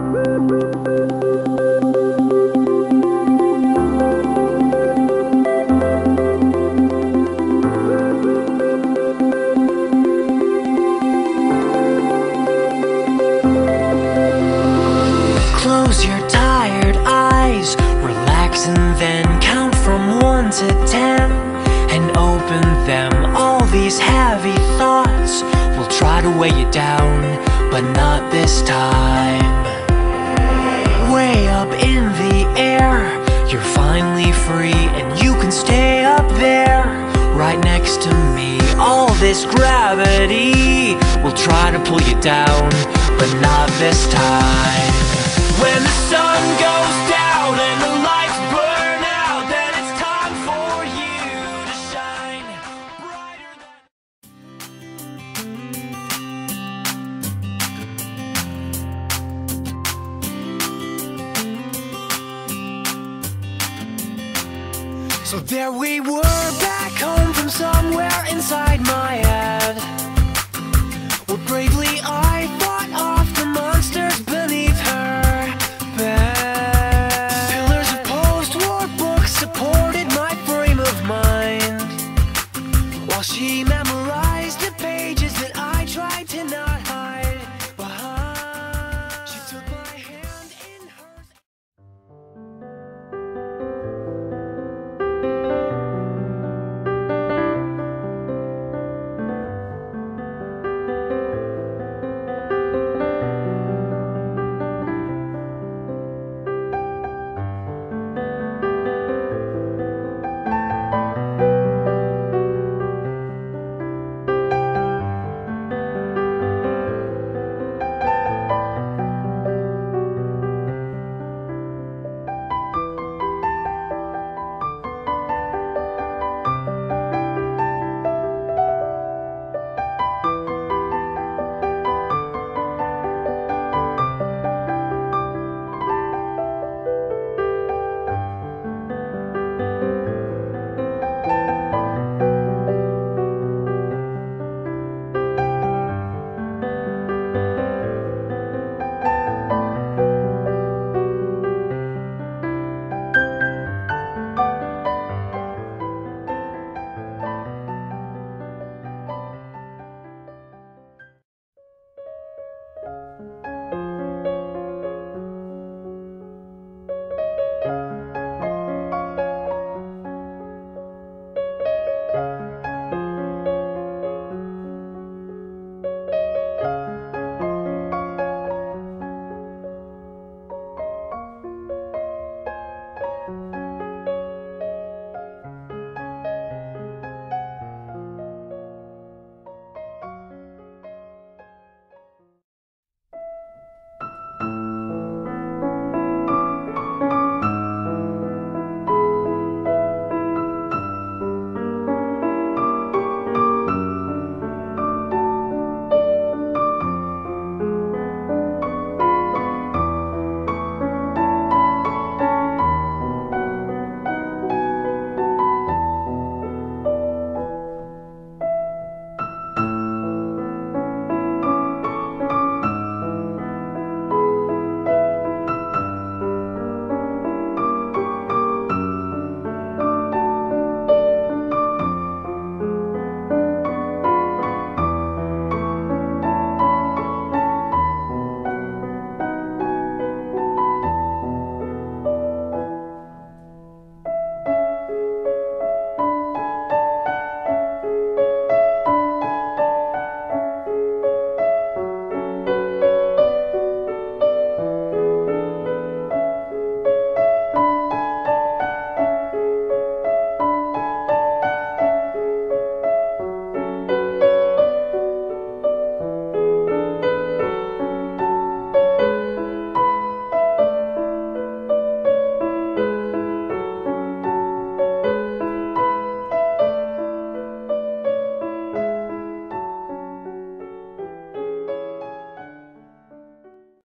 Close your tired eyes, relax and then count from 1 to 10 and open them. All these heavy thoughts will try to weigh you down, but not this time. Way up in the air, you're finally free and you can stay up there right next to me. All this gravity will try to pull you down, but not this time. When the sun goes down and the lights burn out, then it's time for you to shine brighter than. So there we were, back home from somewhere inside my head.